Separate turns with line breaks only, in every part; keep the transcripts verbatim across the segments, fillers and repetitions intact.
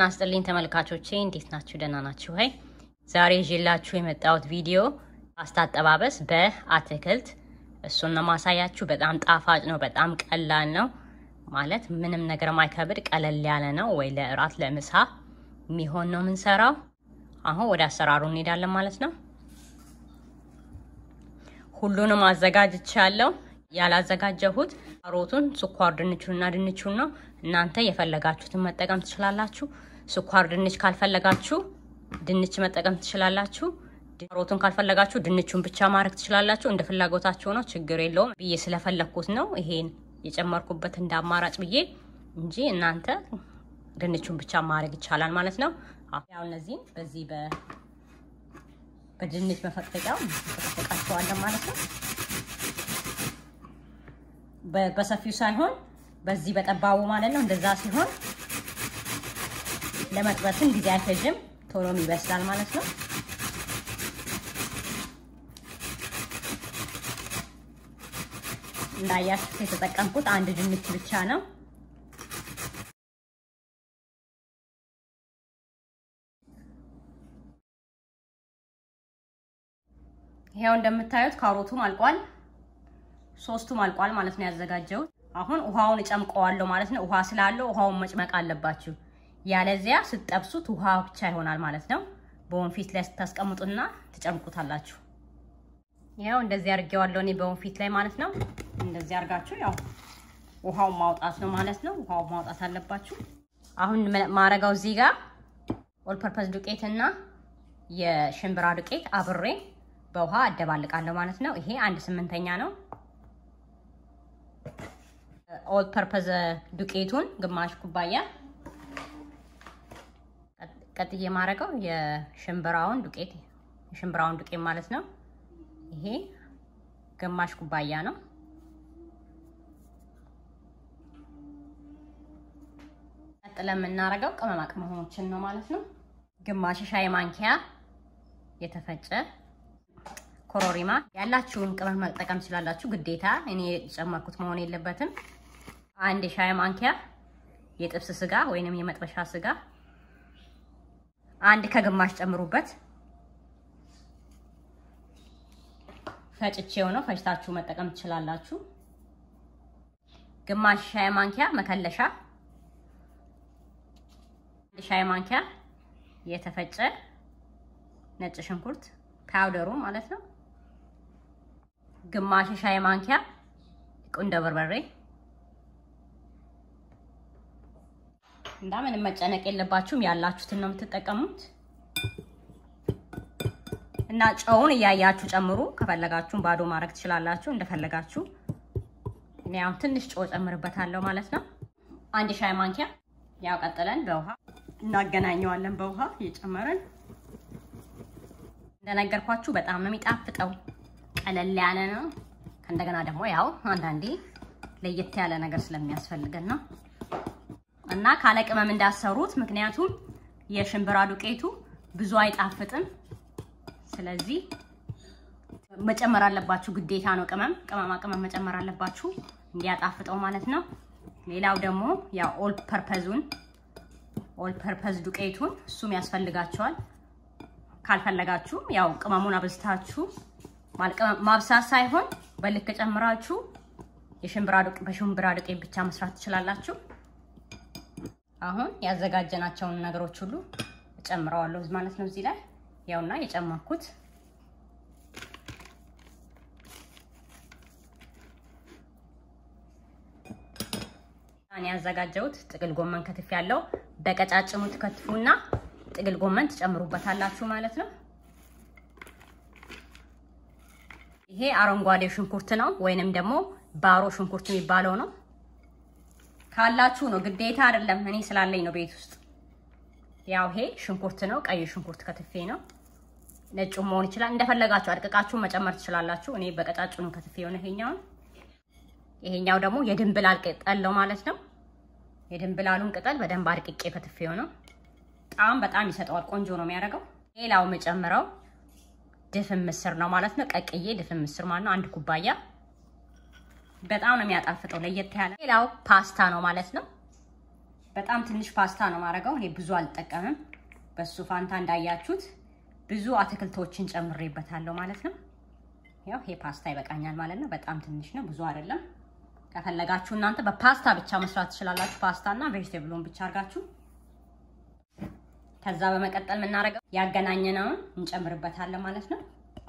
ጤና ይስጥልኝ ተመልካቾቼ እንዴት ናችሁ? ደህና ናችሁ ወይ? ዛሬ ይዤላችሁ የመጣሁት ቪዲዮ ፓስታ አጠባበስ በአትክልት እሱን ነው ማሳያችሁ። በጣም ጣፋጭ ነው፣ በጣም ቀላል ነው ማለት ምንም ነገር ማይከብድ ቀለል ያለ ነው። ወይ ለእራት ለምሳ የሚሆን ነው የምንሰራው። አሁን ወደ አሰራሩ እንሄዳለን ማለት ነው። ሁሉንም አዘጋጅቻለሁ። ያላዘጋጀሁት ካሮቱን፣ ስኳር ድንቹና ድንቹን ነው። እናንተ የፈለጋችሁትን መጠቀም ትችላላችሁ። ስኳር ድንች ካልፈለጋችሁ ድንች መጠቀም ትችላላችሁ። ካሮቱን ካልፈለጋችሁ ድንቹን ብቻ ማድረግ ትችላላችሁ። እንደ ፍላጎታችሁ ነው፣ ችግር የለውም። ብዬ ስለፈለኩት ነው ይሄን የጨመርኩበት እንደ አማራጭ ብዬ እንጂ እናንተ ድንቹን ብቻ ማድረግ ይቻላል ማለት ነው። ያው እነዚህ በዚህ በ በድንች መፈቅፈቂያው ተፈቅፈቃቸዋለን ማለት ነው። በሰፊው ሳይሆን በዚህ በጠባቡ ማለት ነው። እንደዛ ሲሆን ለመጥበስም ጊዜ አይፈጅም፣ ቶሎም ይበስላል ማለት ነው። እንዳያችሁት የተጠቀምኩት አንድ ድንች ብቻ ነው። ይሄው እንደምታዩት ካሮቱም አልቋል፣ ሶስቱም አልቋል ማለት ነው ያዘጋጀሁት። አሁን ውሃውን እጨምቀዋለሁ ማለት ነው። ውሃ ስላለው ውሃውን መጭመቅ አለባችሁ፣ ያለዚያ ስትጠብሱት ውሃ ብቻ ይሆናል ማለት ነው። በወንፊት ላይ ታስቀምጡና ትጨምቁታላችሁ። ያው እንደዚህ አድርጌዋለሁ እኔ በወንፊት ላይ ማለት ነው። እንደዚህ አድርጋችሁ ያው ውሃውን ማውጣት ነው ማለት ነው። ውሃውን ማውጣት አለባችሁ። አሁን ማረጋው እዚህ ጋር ኦል ፐርፐዝ ዱቄትና የሽምብራ ዱቄት አብሬ በውሃ አደባልቃለሁ ማለት ነው። ይሄ አንድ ስምንተኛ ነው። ኦል ፐርፐዝ ዱቄቱን ግማሽ ኩባያ፣ ቀጥዬ ማረጋው የሽምብራውን ዱቄት የሽምብራውን ዱቄት ማለት ነው። ይሄ ግማሽ ኩባያ ነው። ቀጥለን የምናረጋው ቅመማ ቅመሞችን ነው ማለት ነው። ግማሽ ሻይ ማንኪያ የተፈጨ ኮሮሪማ፣ ያላችሁን ቅመም መጠቀም ትችላላችሁ። ግዴታ እኔ ጨመርኩት መሆን የለበትም። አንድ ሻይ ማንኪያ የጥብስ ስጋ ወይንም የመጥበሻ ስጋ፣ አንድ ከግማሽ ጨምሩበት። ፈጭቼው ነው፣ ፈጭታችሁ መጠቀም ትችላላችሁ። ግማሽ ሻይ ማንኪያ መከለሻ፣ አንድ ሻይ ማንኪያ የተፈጨ ነጭ ሽንኩርት ፓውደሩ ማለት ነው። ግማሽ ሻይ ማንኪያ ቁንዶ በርበሬ። እንዳምን መጨነቅ የለባችሁም፣ ያላችሁትን ነው የምትጠቀሙት። እና ጨውን እያያችሁ ጨምሩ። ከፈለጋችሁ ባዶ ማድረግ ትችላላችሁ እንደፈለጋችሁ። እኔ አሁን ትንሽ ጨው ጨምርበታለሁ ማለት ነው። አንድ ሻይ ማንኪያ። ያው ቀጥለን በውሃ እናገናኘዋለን። በውሃ እየጨመረን እንደነገርኳችሁ በጣም ነው የሚጣፍጠው፣ ቀለል ያለ ነው። እንደገና ደግሞ ያው አንዳንዴ ለየት ያለ ነገር ስለሚያስፈልገን ነው። እና ካለ ቅመም እንዳሰሩት፣ ምክንያቱም የሽምብራ ዱቄቱ ብዙ አይጣፍጥም። ስለዚህ መጨመር አለባችሁ፣ ግዴታ ነው። ቅመም ቅመማ ቅመም መጨመር አለባችሁ እንዲያጣፍጠው ማለት ነው። ሌላው ደግሞ ያው ኦል ፐርፐዙን ኦል ፐርፐዝ ዱቄቱን እሱም ያስፈልጋቸዋል። ካልፈለጋችሁ ያው ቅመሙን አብዝታችሁ ማብሳት ሳይሆን በልክ ጨምራችሁ የሽምብራ ዱቄት በሽምብራ ዱቄት ብቻ መስራት ትችላላችሁ። አሁን ያዘጋጀናቸውን ነገሮች ሁሉ ጨምራዋለሁ ማለት ነው እዚህ ላይ ያውና የጨመርኩት አኔ ያዘጋጀሁት ጥቅል ጎመን ከትፍ ያለው በቀጫጭኑ ትከትፉና ጥቅል ጎመን ትጨምሩበታላችሁ ማለት ነው። ይሄ አረንጓዴ ሽንኩርት ነው ወይንም ደግሞ ባሮ ሽንኩርት የሚባለው ነው። ካላችሁ ነው፣ ግዴታ አይደለም። እኔ ስላለኝ ነው ቤት ውስጥ። ያው ይሄ ሽንኩርት ነው፣ ቀይ ሽንኩርት ከትፌ ነው። ነጭ መሆን ይችላል፣ እንደፈለጋችሁ አድቅቃችሁ መጨመር ትችላላችሁ። እኔ በቀጫጭኑ ከትፌው ነው ይሄኛው። ይሄኛው ደግሞ የድንብላል ቅጠል ነው ማለት ነው። የድንብላሉን ቅጠል በደንብ አድቅቄ ከትፌው ነው። ጣም በጣም ይሰጣል፣ ቆንጆ ነው የሚያደርገው። ሌላው መጨመረው ድፍን ምስር ነው ማለት ነው። ቀቅዬ ድፍን ምስር ማለት ነው አንድ ኩባያ። በጣም ነው የሚያጣፍጠው ለየት ያለ። ሌላው ፓስታ ነው ማለት ነው። በጣም ትንሽ ፓስታ ነው ማረጋው እኔ ብዙ አልጠቀምም በሱ ፋንታ እንዳያችሁት ብዙ አትክልቶችን ጨምሬበታለሁ ማለት ነው ያው ይሄ ፓስታ ይበቃኛል ማለት ነው በጣም ትንሽ ነው ብዙ አይደለም ከፈለጋችሁ እናንተ በፓስታ ብቻ መስራት ትችላላችሁ ፓስታና ቬጂቴብሉን ብቻ አርጋችሁ ከዛ በመቀጠል ምን እናረጋው ያገናኘነውን እንጨምርበታለን ማለት ነው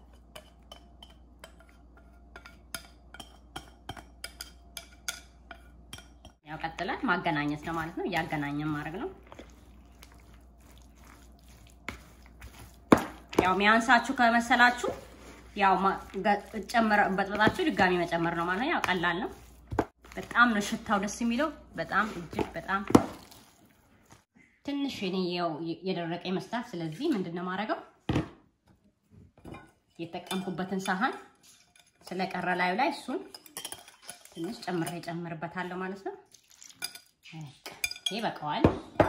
ያው ቀጥለን ማገናኘት ነው ማለት ነው ያገናኘን ማድረግ ነው ያው ሚያንሳችሁ ከመሰላችሁ ያው ጨምረ በጥብጣችሁ ድጋሚ መጨመር ነው ማለት ነው ያው ቀላል ነው በጣም ነው ሽታው ደስ የሚለው በጣም እጅግ በጣም ትንሽ ነው የደረቀ ይመስላል ስለዚህ ምንድነው ማረጋው የተጠቀምኩበትን ሳህን ስለቀረ ላዩ ላይ እሱን ትንሽ ጨምሬ ጨምርበታለሁ ማለት ነው ይበቃዋል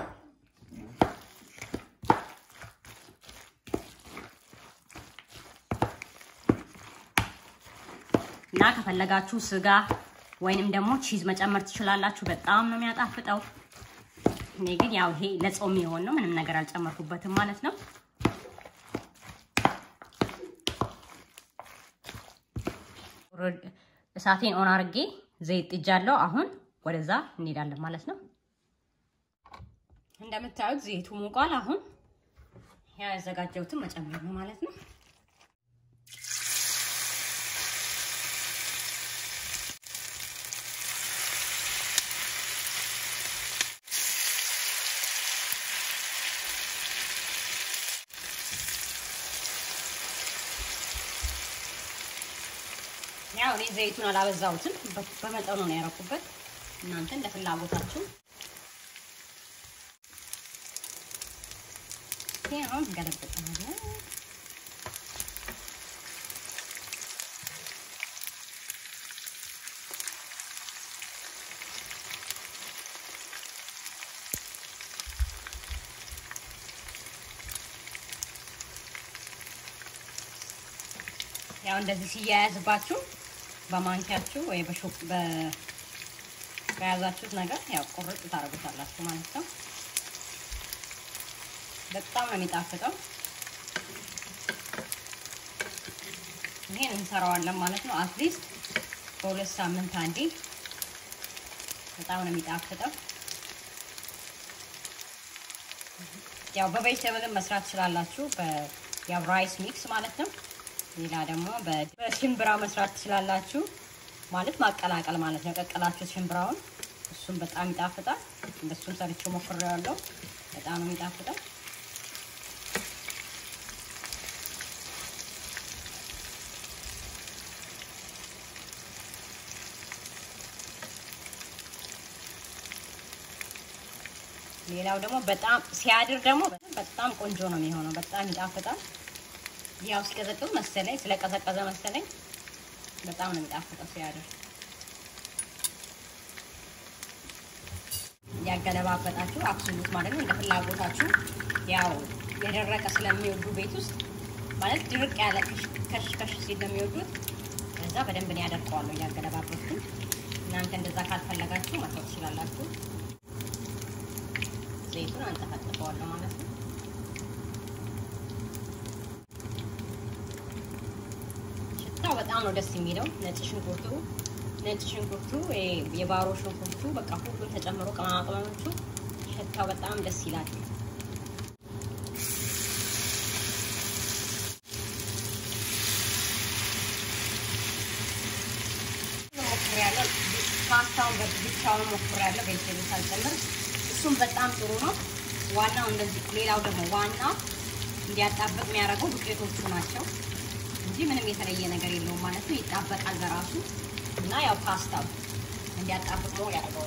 እና ከፈለጋችሁ ስጋ ወይንም ደግሞ ቺዝ መጨመር ትችላላችሁ በጣም ነው የሚያጣፍጠው እኔ ግን ያው ይሄ ለጾም ይሆን ነው ምንም ነገር አልጨመርኩበትም ማለት ነው እሳቴን ኦን አርጌ ዘይት ጥጃለሁ አሁን ወደዛ እንሄዳለን ማለት ነው እንደምታዩት ዘይቱ ሞቋል አሁን ያዘጋጀሁትን መጨመር ነው ማለት ነው ያው እኔ ዘይቱን አላበዛውትም በመጠኑ ነው ያረኩበት እናንተ እንደ ፍላጎታችሁ ይሄን ገለብጠናል ያው እንደዚህ ሲያያዝባችሁ በማንኪያችሁ ወይ በሾክ በያዛችሁት ነገር ያው ቁርጥ ታረጉታላችሁ ማለት ነው በጣም ነው የሚጣፍጠው ይሄን እንሰራዋለን ማለት ነው አትሊስት በሁለት ሳምንት አንዴ በጣም ነው የሚጣፍጠው ያው በቬጅቴብል መስራት ትችላላችሁ በያው ራይስ ሚክስ ማለት ነው ሌላ ደግሞ በሽምብራ መስራት ትችላላችሁ ማለት ማቀላቀል ማለት ነው ቀቀላችሁ ሽምብራውን እሱም በጣም ይጣፍጣል እንደሱም ሰርቼ ሞክሬያለሁ በጣም ነው የሚጣፍጠው ሌላው ደግሞ በጣም ሲያድር ደግሞ በጣም ቆንጆ ነው የሚሆነው በጣም ይጣፍጣል ያው ሲቀዘቅዝ መሰለኝ ስለቀዘቀዘ መሰለኝ በጣም ነው የሚጣፍጠው ሲያድር ያገለባበጣችሁ አብሱት ማለት ነው እንደ ፍላጎታችሁ ያው የደረቀ ስለሚወዱ ቤት ውስጥ ማለት ድርቅ ያለ ከሽ ከሽ ሲል ለሚወዱት ከዛ በደንብ ነው ያደርቀዋለሁ ያገለባበጡ እናንተ እንደዛ ካልፈለጋችሁ ማጥፋት ትችላላችሁ ዘይቱን አንጠፈጥፈዋለሁ ማለት ነው ሽታው በጣም ነው ደስ የሚለው ነጭ ሽንኩርቱ ነጭ ሽንኩርቱ የባሮ ሽንኩርቱ በቃ ሁሉም ተጨምሮ ቅመማ ቅመሞቹ ሽታው በጣም ደስ ይላል ሞክሬያለሁ ፓስታውን ብቻውን ሞክሬያለሁ ቬጅቴብል ሳልጨምር እሱም በጣም ጥሩ ነው ዋናው እንደዚህ ሌላው ደግሞ ዋናው እንዲያጣበቅ የሚያደርገው ዱቄቶቹ ናቸው እንጂ ምንም የተለየ ነገር የለውም ማለት ነው ይጣበቃል በራሱ እና ያው ፓስታው እንዲያጣበቅ ነው ያደርገው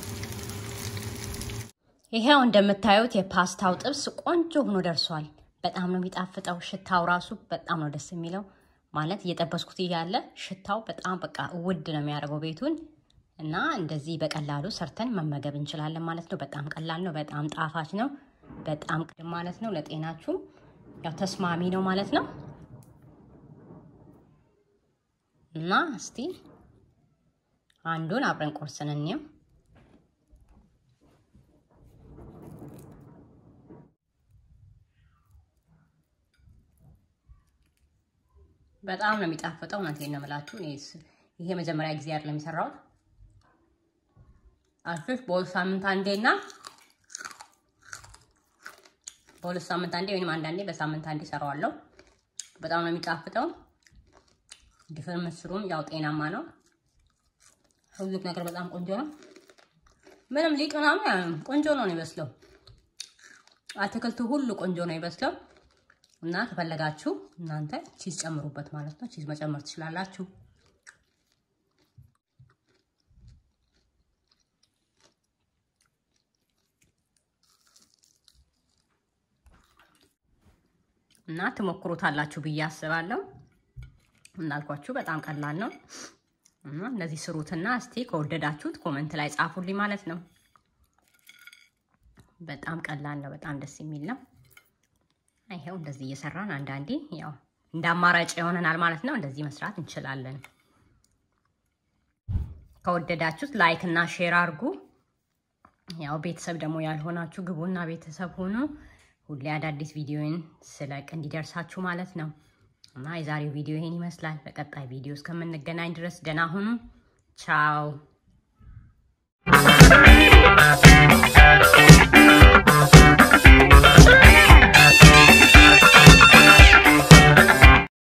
ይሄው እንደምታዩት የፓስታው ጥብስ ቆንጆ ሆኖ ደርሷል በጣም ነው የሚጣፍጠው ሽታው ራሱ በጣም ነው ደስ የሚለው ማለት እየጠበስኩት ይያለ ሽታው በጣም በቃ ውድ ነው የሚያደርገው ቤቱን እና እንደዚህ በቀላሉ ሰርተን መመገብ እንችላለን ማለት ነው በጣም ቀላል ነው በጣም ጣፋጭ ነው በጣም ቅድም ማለት ነው ለጤናችሁ ያው ተስማሚ ነው ማለት ነው እና እስቲ አንዱን አብረን ቆርሰን እንየው በጣም ነው የሚጣፍጠው እናንተን ነው የምላችሁ እኔስ ይሄ መጀመሪያ ጊዜ አይደለም የሰራው አልፈሽ በሁለት ሳምንት አንዴና በሁለት ሳምንት አንዴ ወይንም አንዳንዴ በሳምንት አንዴ ሰራዋለሁ በጣም ነው የሚጣፍጠው ድፍን ምስሩም ያው ጤናማ ነው ሁሉ ነገር በጣም ቆንጆ ነው ምንም ሊጥ ምናምን ቆንጆ ነው የሚበስለው አትክልቱ ሁሉ ቆንጆ ነው የሚበስለው እና ከፈለጋችሁ እናንተ ቺዝ ጨምሩበት ማለት ነው ቺዝ መጨመር ትችላላችሁ እና ትሞክሩታላችሁ ብዬ አስባለሁ እናልኳችሁ በጣም ቀላል ነው እና እንደዚህ ስሩትና እስቲ ከወደዳችሁት ኮሜንት ላይ ጻፉልኝ ማለት ነው በጣም ቀላል ነው በጣም ደስ የሚል ነው አይሄው እንደዚህ እየሰራን አንዳንዴ ያው እንዳማራጭ ይሆነናል ማለት ነው እንደዚህ መስራት እንችላለን ከወደዳችሁት ላይክ እና ሼር አድርጉ ያው ቤተሰብ ደግሞ ያልሆናችሁ ግቡና ቤተሰብ ሆኑ ሁሌ አዳዲስ ቪዲዮን ስለቅ እንዲደርሳችሁ ማለት ነው እና የዛሬው ቪዲዮ ይሄን ይመስላል በቀጣይ ቪዲዮ እስከምንገናኝ ድረስ ደህና ሁኑ ቻው